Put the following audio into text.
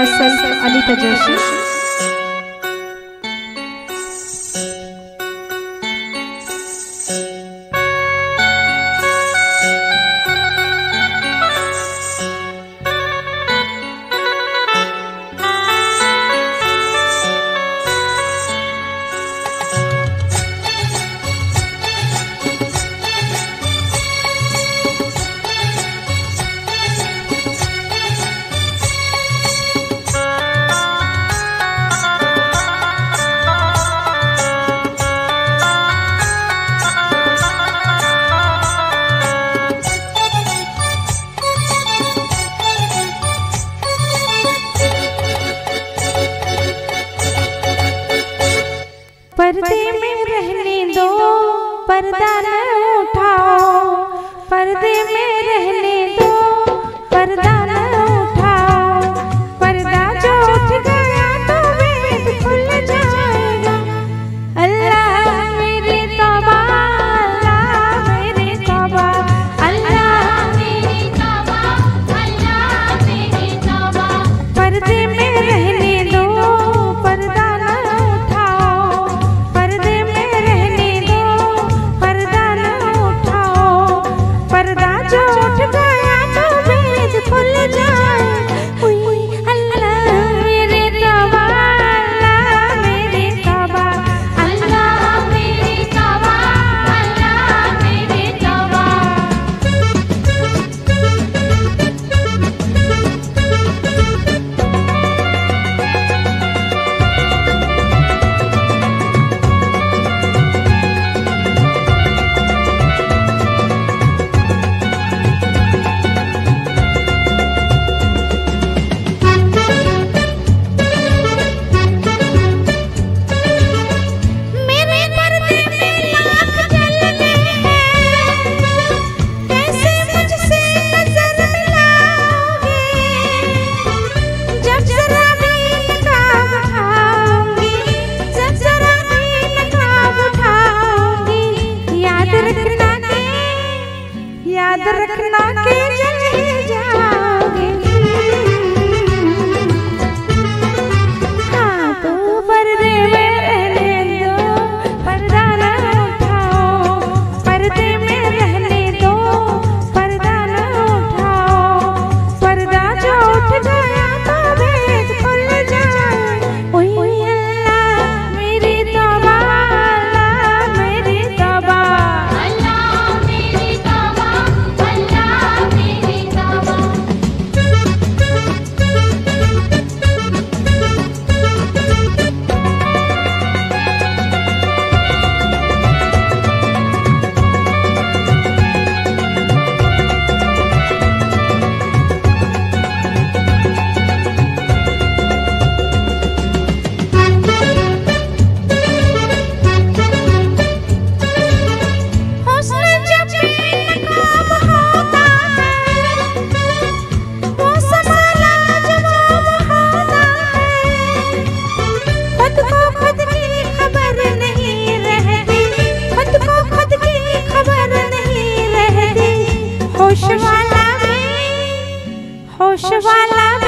myself Anita Joshi. पर्दे में रहने दो, पर्दा न उठाओ। पर्दे में रहने दो, पर्दा न उठाओ। पर्दा जो उठ गया तो वेद खुल जाएगा। अल्लाह मेरे तौबा, अल्लाह मेरे तौबा, अल्लाह मेरी तौबा, अल्लाह मेरी तौबा। पर्दे में रहने दो, पर्दा न उठाओ। पर्दे में रहने दो, पर्दा न उठाओ। पर्दा जो उठ गया तो वेद खुल जाए। अल्लाह मेरे तौबा, अल्लाह मेरी तौबा, अल्लाह मेरी तौबा, अल्लाह मेरी तौबा। मेरे पर्दे में लाख जलने हैं, कैसे मुझसे नजर मिलाओगे। जब जरा भी नकाब उठाऊंगी, जब जरा भी नकाब उठाऊंगी, याद रखना के जल ही जाओगे। हाँ तो पर्दे में रहने दो, पर्दा न उठाओ। पर्दे में रहने दो, पर्दा न उठाओ। पर्दा जो उठ गया तो वेद खुल जाए। अल्लाह मेरी तौबा, अल्लाह मेरी तौबा, अल्लाह मेरी तौबा, अल्लाह मेरी तौबा। हुस्न जब बेनकाब होता है, वो संभाला जवाब होता है। खुद को खुद की खबर नहीं रहती, खुद को खुद की खबर नहीं रहती। होश वाला